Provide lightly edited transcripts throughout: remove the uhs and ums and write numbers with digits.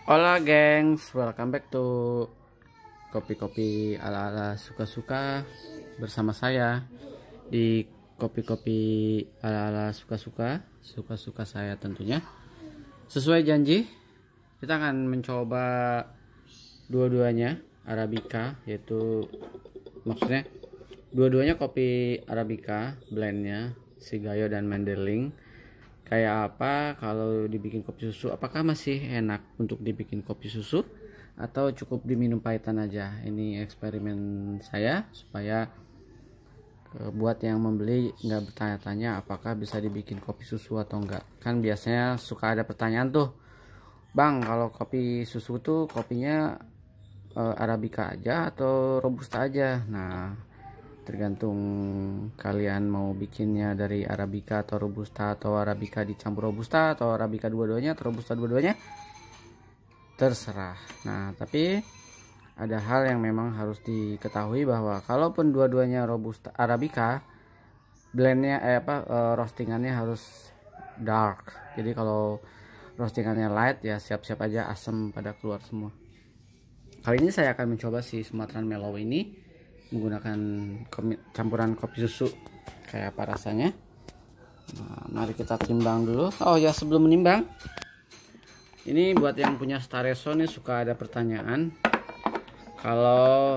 Hola gengs, welcome back to kopi-kopi ala-ala suka-suka bersama saya di kopi-kopi ala-ala suka-suka saya tentunya. Sesuai janji, kita akan mencoba dua-duanya Arabica, yaitu maksudnya dua-duanya kopi Arabica, blendnya Sigayo dan Mandheling. Kayak apa kalau dibikin kopi susu, apakah masih enak untuk dibikin kopi susu atau cukup diminum pahitan aja. Ini eksperimen saya supaya buat yang membeli nggak bertanya-tanya apakah bisa dibikin kopi susu atau enggak. Kan biasanya suka ada pertanyaan tuh, Bang, kalau kopi susu tuh kopinya Arabica aja atau Robusta aja. Nah, tergantung kalian mau bikinnya dari Arabica atau Robusta, atau Arabica dicampur Robusta, atau Arabica dua-duanya atau Robusta dua-duanya, terserah. Nah, tapi ada hal yang memang harus diketahui, bahwa kalaupun dua-duanya Robusta Arabica, blendnya roastingannya harus dark. Jadi kalau roastingannya light ya siap-siap aja asam pada keluar semua. Kali ini saya akan mencoba si Sumatran Mellow ini menggunakan campuran kopi susu. Kayak apa rasanya? Nah, mari kita timbang dulu. Oh ya, sebelum menimbang, ini buat yang punya Stareso nih suka ada pertanyaan, kalau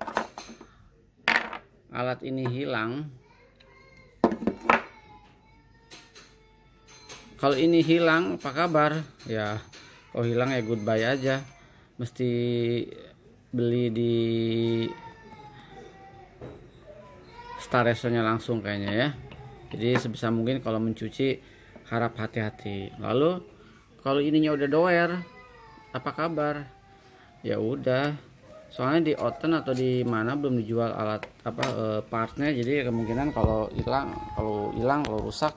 alat ini hilang, apa kabar? Ya, kalau hilang ya goodbye aja. Mesti beli di Stareso-nya langsung kayaknya ya. Jadi sebisa mungkin kalau mencuci harap hati-hati. Lalu kalau ininya udah doer, apa kabar? Ya udah, soalnya di Oten atau di mana belum dijual alat partnya. Jadi kemungkinan kalau rusak,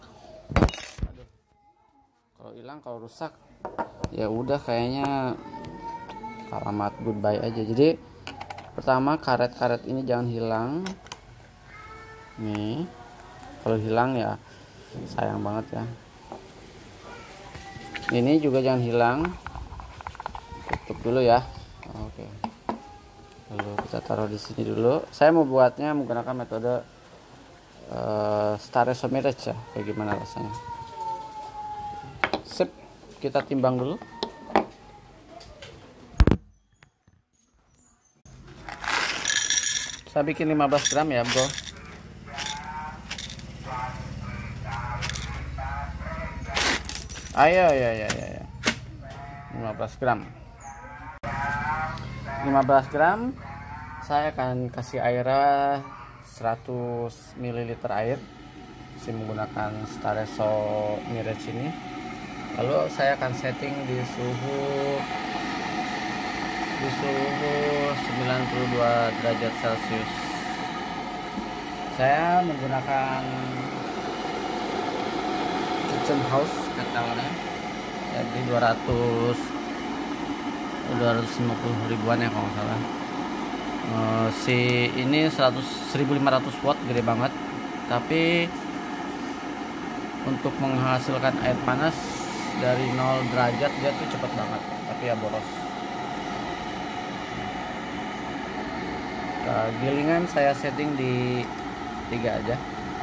ya udah kayaknya alamat goodbye aja. Jadi pertama, karet-karet ini jangan hilang. Nih, kalau hilang ya sayang banget ya. Ini juga jangan hilang. Tutup dulu ya. Oke. Lalu kita taruh di sini dulu. Saya mau buatnya menggunakan metode Stareso Mirage ya. Bagaimana rasanya? Sip, kita timbang dulu. Saya bikin 15 gram ya, bro. Ayo, ya. 15 gram. 15 gram. Saya akan kasih air 100 ml air. Saya menggunakan Stareso Mirage ini. Lalu saya akan setting di suhu 92 derajat Celcius. Saya menggunakan kitchen house ketelnya. Saya beli 250 ribuan ya kalau nggak salah. Si ini 1500 watt, gede banget. Tapi untuk menghasilkan air panas dari 0 derajat dia tuh cepet banget, tapi ya boros. Gilingan saya setting di 3 aja.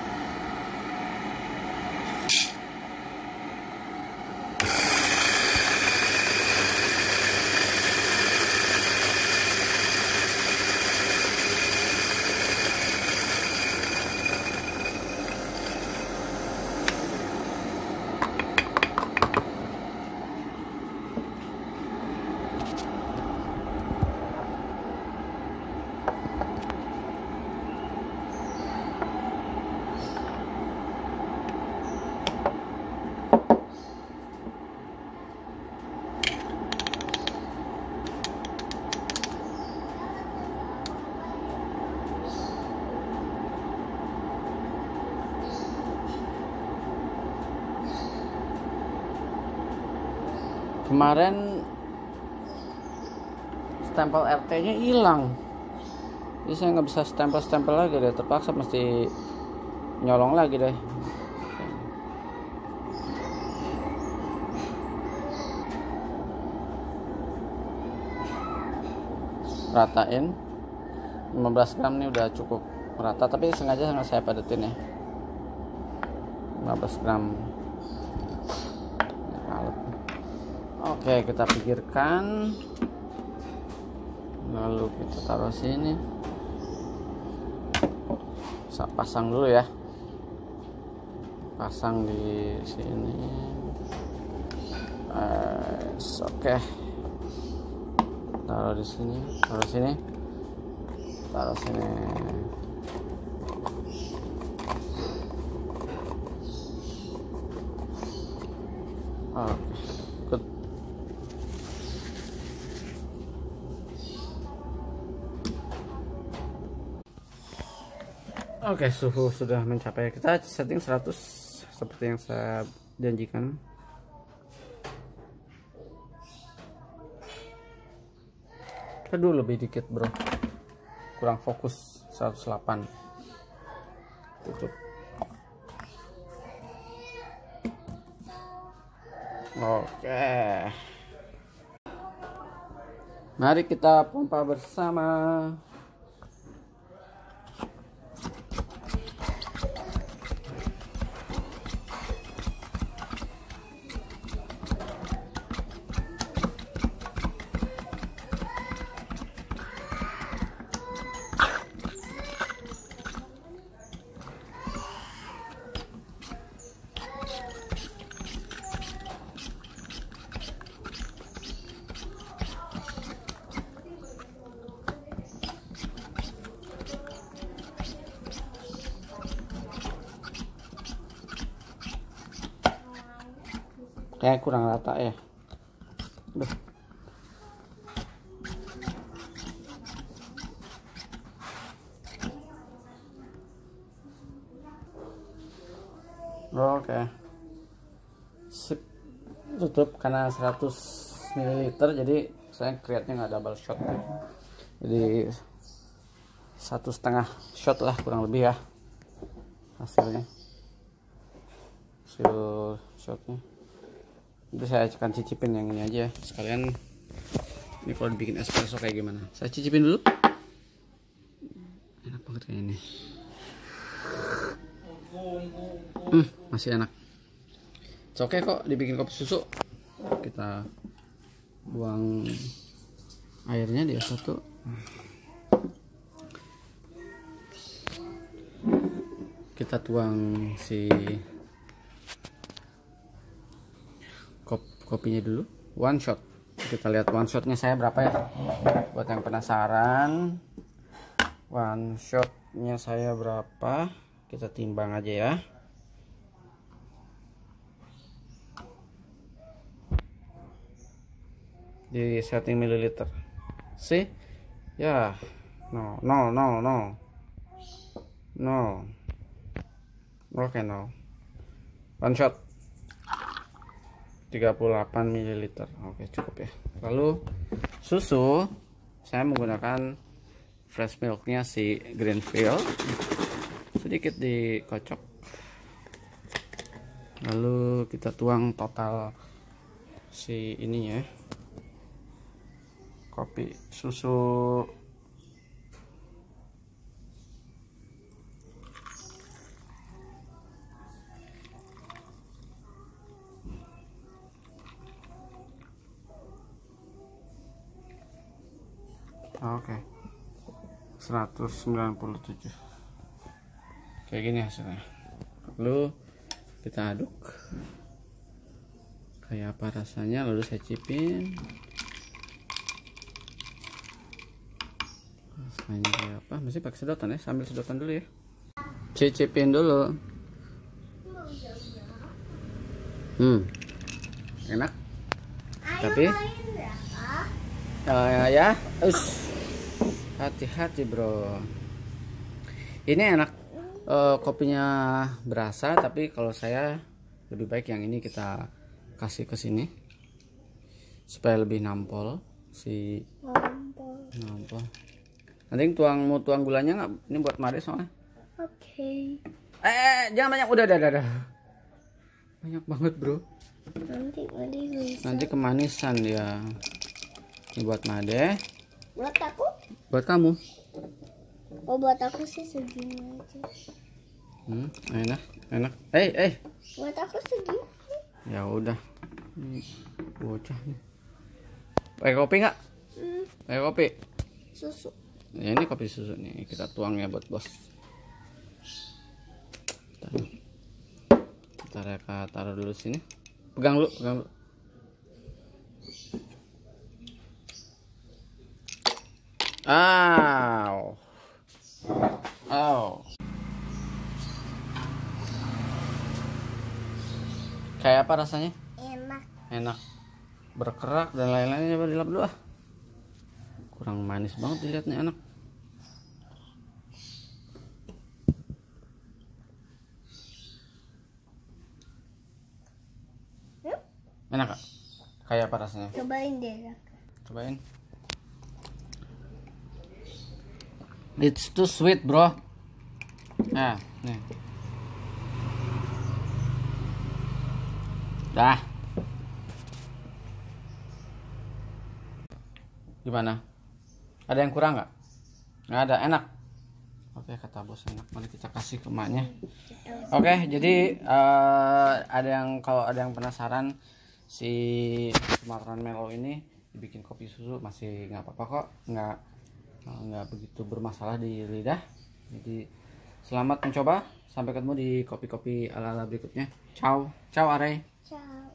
Kemarin stempel RT-nya hilang, jadi saya nggak bisa stempel lagi deh, terpaksa mesti nyolong lagi deh. ratain. 15 gram ini udah cukup rata, tapi sengaja saya padetin ya. 15 gram. Oke, kita pikirkan. Lalu kita taruh sini. Saya pasang dulu ya. Pasang di sini. Oke. Taruh di sini, taruh sini. Taruh sini. Oke, good. Oke, suhu sudah mencapai, kita setting 100 seperti yang saya janjikan. Aduh, lebih dikit bro, kurang fokus. 108. Tutup. Oke, mari kita pompa bersama. Kayak kurang rata ya. Duh. Oke. Sip. Tutup karena 100 ml, jadi saya create-nya nggak double shot. Jadi 1,5 shot lah kurang lebih ya hasilnya. Hasil shotnya. Itu saya akan cicipin yang ini aja sekalian. Ini kalau dibikin espresso kayak gimana, saya cicipin dulu. Enak banget kayak ini. Masih enak. Oke kok dibikin kopi susu. Kita buang airnya dia satu. Kita tuang si kopinya dulu, one shot. Kita lihat one shotnya saya berapa ya, buat yang penasaran. One shotnya saya berapa, kita timbang aja ya. Di setting mililiter sih ya. No. Oke, no. One shot 38 ml. Oke, cukup ya. Lalu susu saya menggunakan fresh milknya si Greenfield, sedikit dikocok. Lalu kita tuang total si ini ya, kopi susu. Oke, 197 kayak gini hasilnya. Lalu kita aduk kayak apa rasanya, lalu saya cipin rasanya kayak apa. Masih pakai sedotan ya, sambil sedotan dulu ya, cicipin dulu. Enak tapi ya hati-hati bro, ini enak. Kopinya berasa, tapi kalau saya lebih baik yang ini kita kasih ke sini supaya lebih nampol si nampol. Nanti mau tuang gulanya nggak? Ini buat Mari soalnya. Oke. Jangan banyak, udah. Banyak banget bro. Nanti kemanisan dia. Ini buat Made. Buat aku? Buat kamu. Oh, buat aku sih segini aja. Enak, enak. Buat aku segini. Ya udah. Bocah nih. Pakai kopi nggak? Pakai kopi. Susu. Ya, ini kopi susu nih, kita tuang ya buat bos. Kita taruh dulu sini. Pegang dulu, pegang dulu. Aw. Aw. Kayak apa rasanya? Enak. Enak. Berkerak dan lain-lainnya. Coba dilap dulu ah. Kurang manis banget dilihatnya anak. Enak gak? Kayak apa rasanya? Cobain deh. Cobain. It's too sweet, bro. Nah, nih. Dah. Gimana? Ada yang kurang nggak? Nggak ada. Enak. Oke, kata bos enak. Mari kita kasih ke emaknya. Oke, jadi kalau ada yang penasaran si Sumatran Melo ini dibikin kopi susu masih nggak apa-apa kok, nggak begitu bermasalah di lidah. Jadi selamat mencoba. Sampai ketemu di kopi-kopi ala-ala berikutnya. Ciao, ciao Are. Ciao.